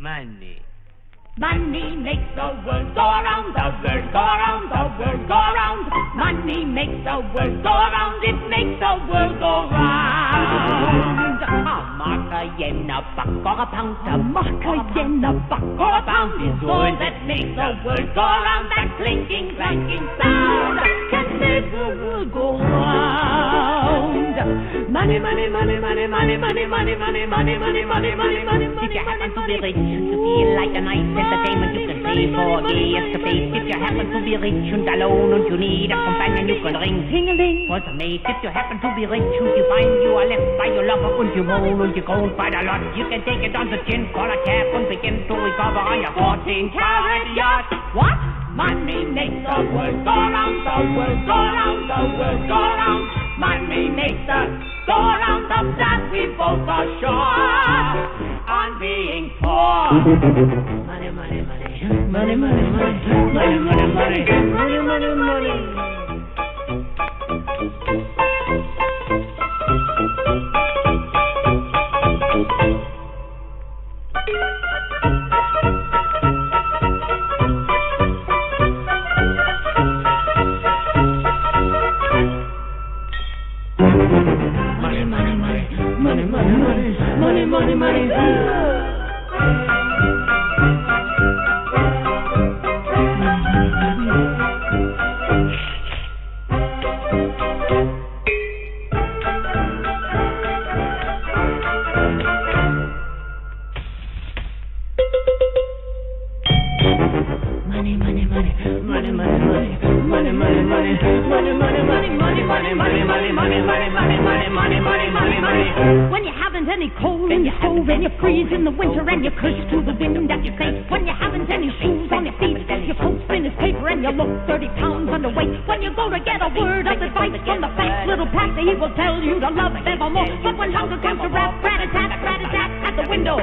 Money. Money makes the world go around, the world go around, the world go around. Money makes the world go around, it makes the world go round. A mark, a yen, a buck, or a pound. A mark, a yen, a buck, or a pound is all that makes the world go around. That clinking, clanking sound can make the world go round. Money, money, money, money, money, money, money, money, money, money, money, money, money. If you happen to be rich, to feel like a nice entertainment you can pay for a gay escapade. If you happen to be rich and alone and you need a companion, you can ring ting-a-ling for the mate. If you happen to be rich and you find you are left by your lover and you moan and you go quite a lot, you can take it on the chin, call a cab and begin to recover on your 14-carat yacht. What? Money makes the world go round, the world go round, the world go round. Money makes the go round, of that we both are sure on being poor. Money, money, money, money, money, money, money, money, money, money, money, money. Money, money, money. When you haven't any coal in your stove and you freeze in the winter and you curse to the wind at your face. When you haven't any shoes on your feet, your coat spin is paper and you look 30 pounds underweight. When you go to get a word of advice from the fat little pastor, he will tell you to love evermore. But when hunger comes to rap, rat-a-tat at the window.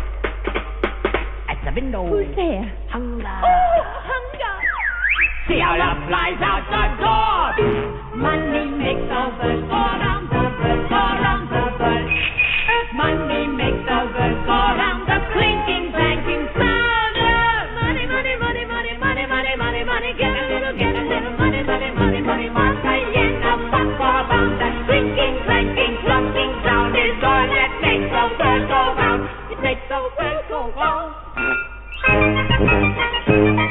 At the window. Who's there? Hunger. Oh, hunger. See how love flies out the door. Money makes the world go round, the world go round, the world. Money makes the world go round, the clinking, clanking sound. Money, money, money, money, money, money, money, money. Get a little money, money, money, money. Mark a yen, a buck or a pound. That clinking, clanking, clunking sound is all that makes the world go round. It makes the world go round.